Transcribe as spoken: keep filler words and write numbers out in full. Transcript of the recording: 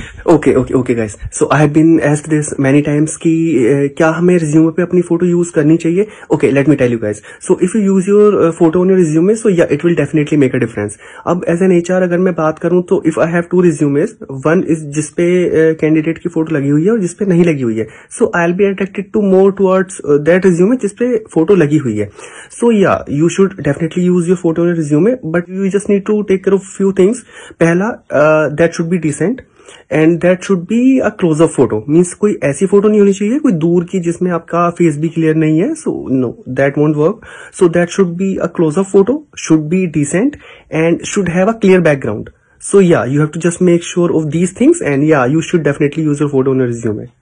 Okay okay okay guys, so I have been asked this many times कि uh, क्या हमें resume पे अपनी फोटो यूज करनी चाहिए. Okay, let me tell you guys. So if you use your photo on your resume, so yeah it will definitely make a difference. अब as an HR अगर मैं बात करूं तो if I have two resumes, one is जिसपे candidate uh, की photo लगी हुई है और जिसपे नहीं लगी हुई है, so I will be attracted to more towards that resume जिसपे फोटो लगी हुई है. So yeah you should definitely use your photo on your resume, but you just need to take care of few things. पहला, that should be decent and that should be a close up photo. Means कोई ऐसी photo नहीं होनी चाहिए कोई दूर की जिसमें आपका फेस भी क्लियर नहीं है. So no, that won't work. So that should be a close up photo, should be decent and should have a clear background. So yeah, you have to just make sure of these things, and yeah, you should definitely use your photo on your resume.